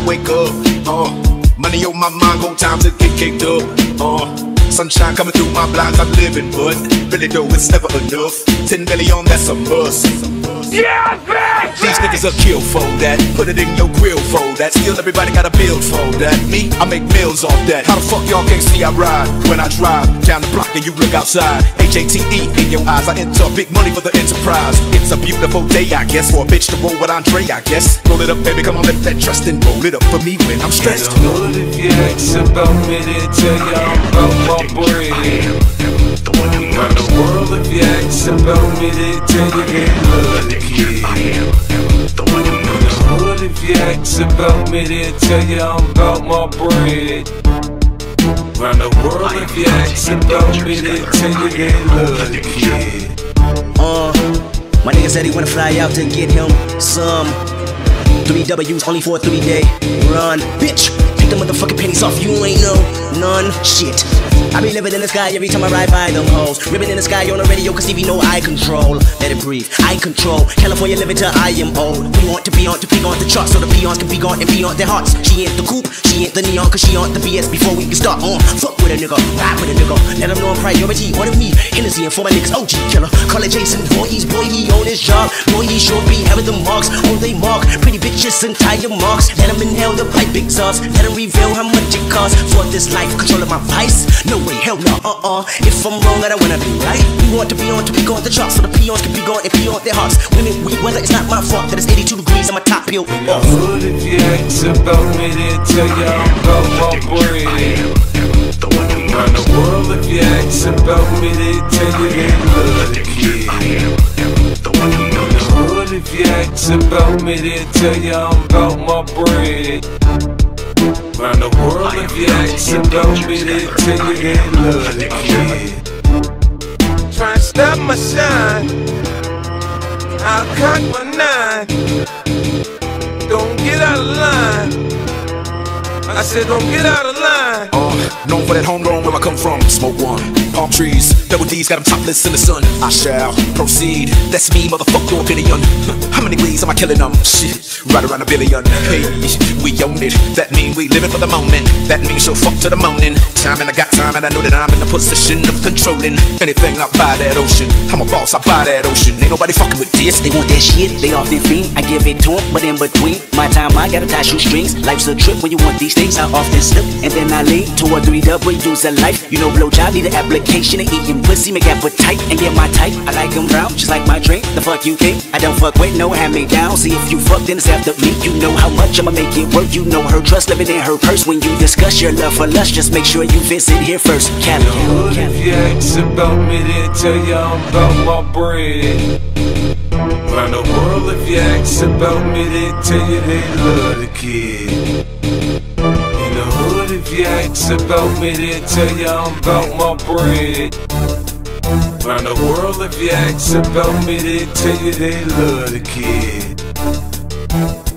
wake up. Money on my mind, go time to get kicked up. Sunshine coming through my blinds, I'm living, but really though it's never enough. 10 million, that's a must. Yeah, bitch! These niggas are kill for that. Put it in your grill for that. Still everybody got a build for that. Me, I make meals off that. How the fuck y'all can't see I ride when I drive down the block and you look outside? HATE in your eyes, I enter big money for the enterprise. It's a beautiful day, I guess, for a bitch to roll with Andre, I guess. Roll it up, baby, come on, let that trust and roll it up for me when I'm stressed. What if you ask about me, they tell you I'm about my bread. Around the world, if you ask about me, they tell you they love the kid. What if you ask about me, they tell you I'm about my bread. Around the world, if you ask about me, they tell you they love the kid. My nigga said he wanna fly out to get him some 3 W's only for a 3-day run. Bitch, take the motherfucking pennies off, you ain't know none. Shit, I be living in the sky every time I ride by them hoes. Ribbon in the sky on the radio, cause Stevie know I control. Let it breathe, I control. California living till I am old. We want to be on the charts, so the peons can be gone and be on their hearts. She ain't the coupe, she ain't the neon, cause she on the BS before we can start on. Fuck with a nigga, ride with a nigga. Let them know I'm priority, order me Hennessy and for my niggas OG killer. Call it Jason Voorhees, boy he on his job. Boy he sure be having the marks on they mark. Pretty bitches and tire marks. Let them inhale the pipe exhaust. Let them reveal how much it costs for this life, controlling my vice. No way, hell no, if I'm wrong, I don't wanna be right. We want to be on the charts, so the peons can be gone and be on their hearts. Women, weather, it's not my fault that it's 82 degrees, I'm a top peeled off. What if you ask about me, they tell you I'm about my bread. Around the world, if you ask about me, they tell you they love the kid. What if you ask about me, they tell you I'm about my bread. Around the world, if you ask about me, they tell you they love the kid. Try and stop my shine, I'll cock my 9. Don't get out of line, I said don't get out of line. Known for that homegrown where I come from. Smoke one, palm trees, double D's got them topless in the sun. I shall proceed, that's me, motherfuck your opinion. How many ways am I killing them? Shit, right around a billion. Hey, we own it, that mean we living for the moment. That means she'll fuck to the morning. Time and I got time and I know that I'm in the position of controlling anything up by that ocean. I'm a boss, I buy that ocean. Ain't nobody fucking with this. They want that shit, they off their feet. I give it to them, but in between my time I gotta tie shoestrings. Life's a trip when you want these things. I often slip and then I lead to a 3 W's of life. You know blowjob need an application of eating pussy, make appetite and get my type. I like them brown, just like my drink. The fuck you think? I don't fuck with no hand me down. See if you fuck then it's after me. You know how much I'ma make it work. You know her trust living in her purse. When you discuss your love for lust, just make sure you visit here first. Cali. What if you ask about me, they tell you I'm about my bread. Around the world, if you ask about me, they tell you they love the kid. In the hood, if you ask about me, they tell you I'm about my bread. Around the world, if you ask about me, they tell you they love the kid.